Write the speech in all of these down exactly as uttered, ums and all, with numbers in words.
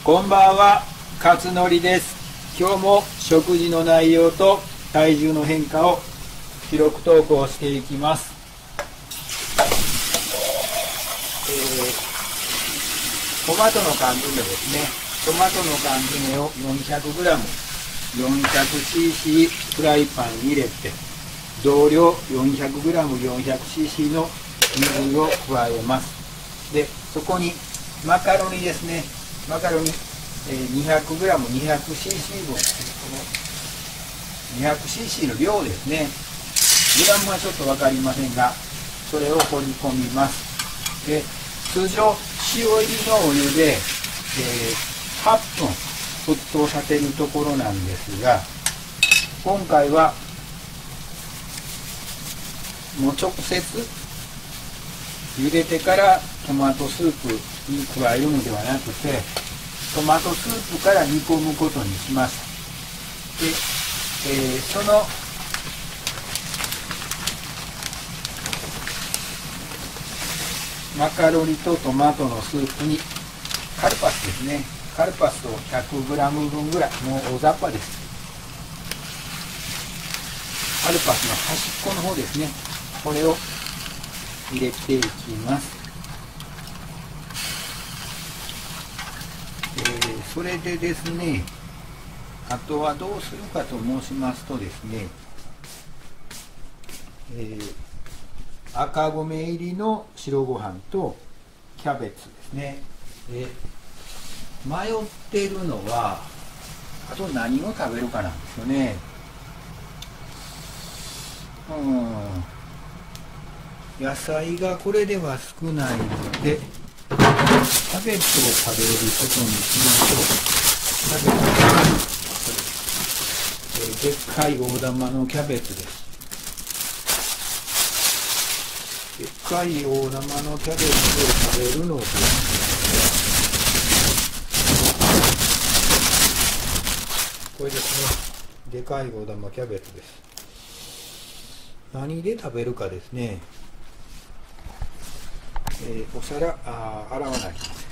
こんばんは、勝則です。今日も食事の内容と体重の変化を記録投稿していきます。えー、トマトの缶詰ですね。トマトの缶詰を よんひゃくグラム、よんひゃくシーシー フライパンに入れて、同量 よんひゃくグラム、よんひゃくシーシー の水を加えます。で、そこにマカロニですね。マカロニ にひゃくグラム、にひゃくシーシー 分、この にひゃくシーシー の量ですね。グラムはちょっと分かりませんが、それを放り込みます。で、通常塩入りのお湯で、えー、はっぷん沸騰させるところなんですが、今回はもう直接茹でてからトマトスープに加えるのではなくて、トマトスープから煮込むことにしました。で、えー、そのマカロニとトマトのスープにカルパスですね。カルパスを ひゃくグラム 分ぐらい、もう大雑把です。カルパスの端っこの方ですね。これを入れていきます。えー、それでですね、あとはどうするかと申しますとですね、えー、赤米入りの白ご飯とキャベツですね。で、迷ってるのはあと何を食べるかなんですよね。うん、野菜がこれでは少ないのでキャベツを食べることにしましょう。キャベツ、えー、でっかい大玉のキャベツです。でっかい大玉のキャベツを食べるのです。これですね。でかい大玉キャベツです。何で食べるかですね。えー、お皿あ洗わなきゃいけません。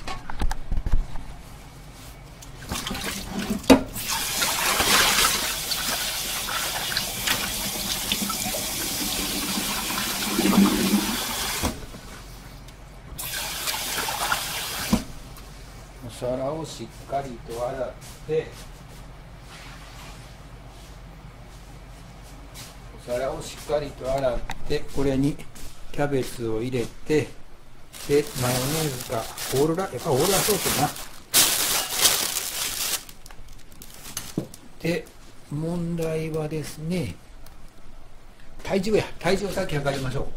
お皿をしっかりと洗って、お皿をしっかりと洗って、これにキャベツを入れて、でマヨネーズかオーロラ、やっぱオーロラソースな。で、問題はですね、体重や体重をさっき測りましょう。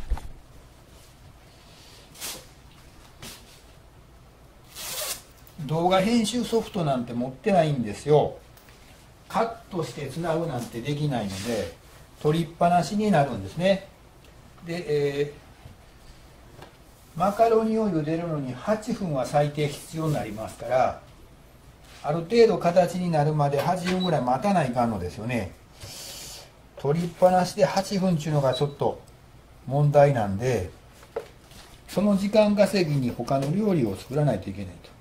動画編集ソフトなんて持ってないんですよ。カットしてつなぐなんてできないので取りっぱなしになるんですね。で、えー、マカロニを茹でるのにはっぷんは最低必要になりますから、ある程度形になるまではっぷんぐらい待たないかんのですよね。取りっぱなしではっぷんっていうのがちょっと問題なんで、その時間稼ぎに他の料理を作らないといけないと。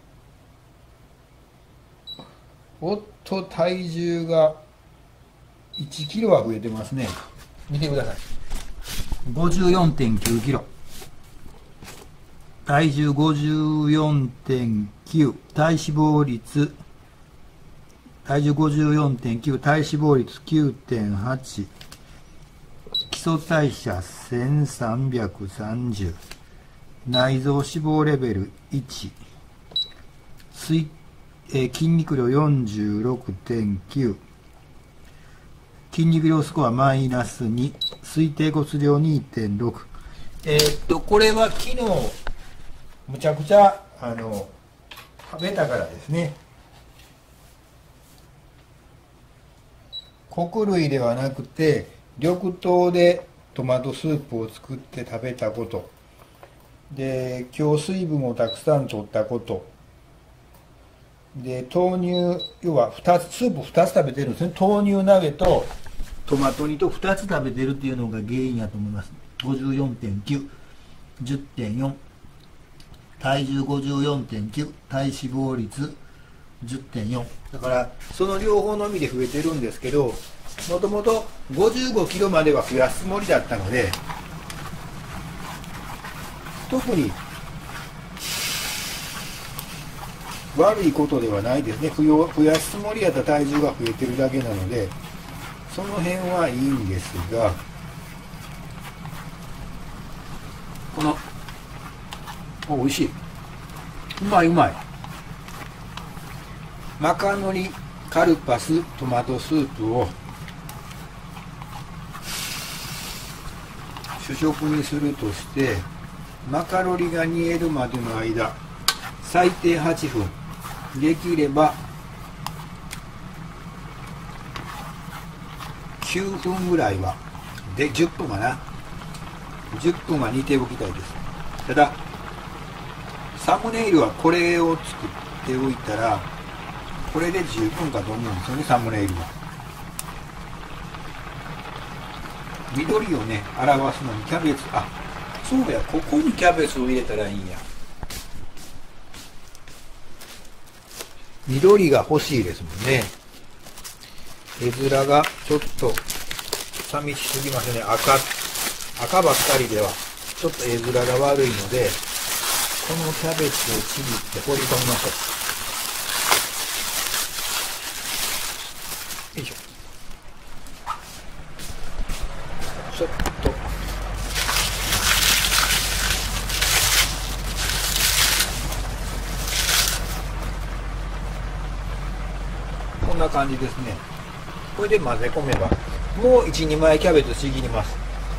おっと、体重がいちキロは増えてますね。見てください。ごじゅうよんてんきゅうキロ。体重 ごじゅうよんてんきゅう。体脂肪率、体重 ごじゅうよんてんきゅう。体脂肪率 きゅうてんはち。基礎代謝せんさんびゃくさんじゅう。内臓脂肪レベルいち。水えー、筋肉量 よんじゅうろくてんきゅう、筋肉量スコアマイナスに、推定骨量 にてんろく。えー、っとこれは昨日むちゃくちゃあの食べたからですね。穀類ではなくて緑豆でトマトスープを作って食べたことで、今日水分をたくさん取ったことで、豆乳、要はふたつ、スープふたつ食べてるんですね。豆乳鍋とトマト煮とふたつ食べてるっていうのが原因やと思います。ごじゅうよんてんきゅう、じゅってんよん、体重 ごじゅうよんてんきゅう、体脂肪率じゅってんよん だからその両方のみで増えてるんですけど、もともとごじゅうごキロまでは増やすつもりだったので、特に悪いことではないですね。増やすつもりやった体重が増えてるだけなので、その辺はいいんですが、このお美味しい、うまいうまいマカロニカルパストマトスープを主食にするとして、マカロニが煮えるまでの間、最低はちふん、できればきゅうふんぐらいはでじゅっぷんかな、じゅっぷんは煮ておきたいです。ただサムネイルはこれを作っておいたらこれで十分かと思うんですよね。サムネイルは緑をね表すのにキャベツ、あ、そうや、ここにキャベツを入れたらいいんや。緑が欲しいですもんね。絵面がちょっと寂しすぎますね。赤赤ばっかりではちょっと絵面が悪いので、このキャベツをちぎって放り込みましょう。よいしょ。ちょっとこんな感じですね。これで混ぜ込めばもういち、にまいキャベツちぎります。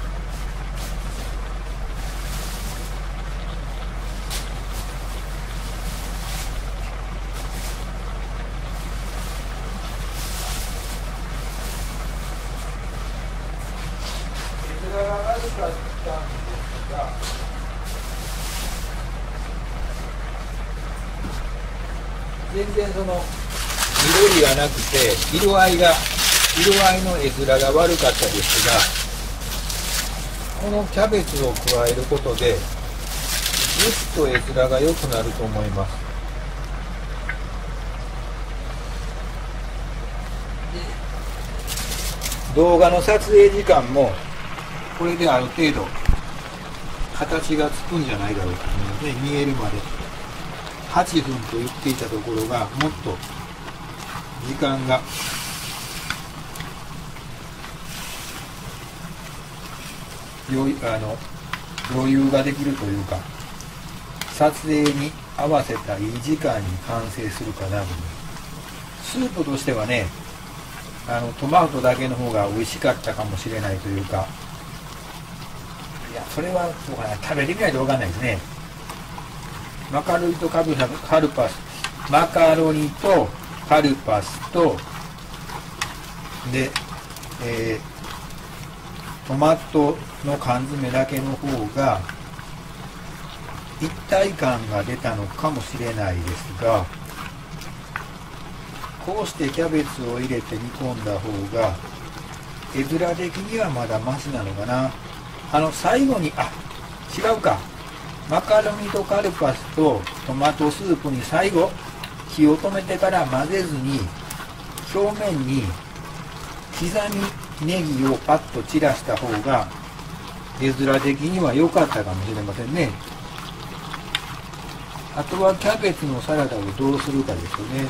全然その緑がなくて色合いが色合いの絵面が悪かったですが、このキャベツを加えることでぐっと絵面が良くなると思います。動画の撮影時間もこれである程度形がつくんじゃないだろうと思うので、見えるまではちふんと言っていたところがもっと時間が余あの余裕ができるというか、撮影に合わせたいい時間に完成するかなと思います。スープとしてはね、あのトマトだけの方が美味しかったかもしれないというか、いやそれはそうかな、食べてみないと分かんないですね。マカロニとカルカルパスマカロニとカルパスとで、えー、トマトの缶詰だけの方が一体感が出たのかもしれないですが、こうしてキャベツを入れて煮込んだ方が絵面的にはまだマシなのかな。あの最後に、あ、違うか、マカロニとカルパスとトマトスープに最後火を止めてから混ぜずに表面に刻みネギをパッと散らした方が絵面的には良かったかもしれませんね。あとはキャベツのサラダをどうするかですよね。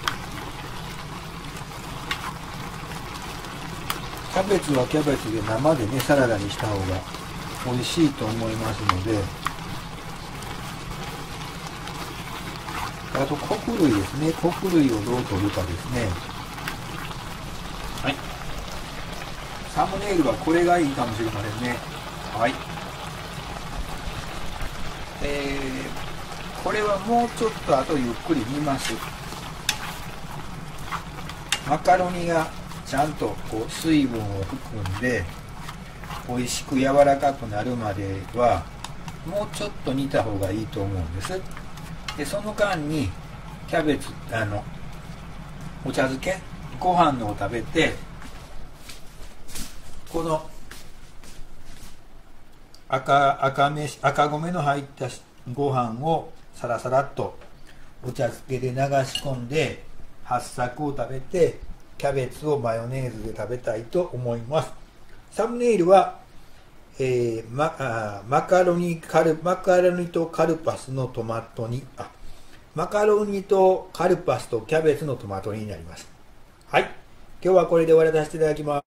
キャベツはキャベツで生でねサラダにした方が美味しいと思いますので、あと穀類ですね。穀類をどう取るかですね。はい。サムネイルはこれがいいかもしれませんね。はい。えー、これはもうちょっとあとゆっくり煮ます。マカロニがちゃんとこう水分を含んで美味しく柔らかくなるまではもうちょっと煮た方がいいと思うんです。でその間にキャベツ、あのお茶漬けご飯のを食べて、この赤赤飯赤米の入ったご飯をサラサラっとお茶漬けで流し込んで八作を食べてキャベツをマヨネーズで食べたいと思います。サムネイルは、えー、マ, あマカロニカルマカロニとカルパスのトマト煮あマカロニとカルパスとキャベツのトマト煮になります。はい、今日はこれで終わらさせていただきます。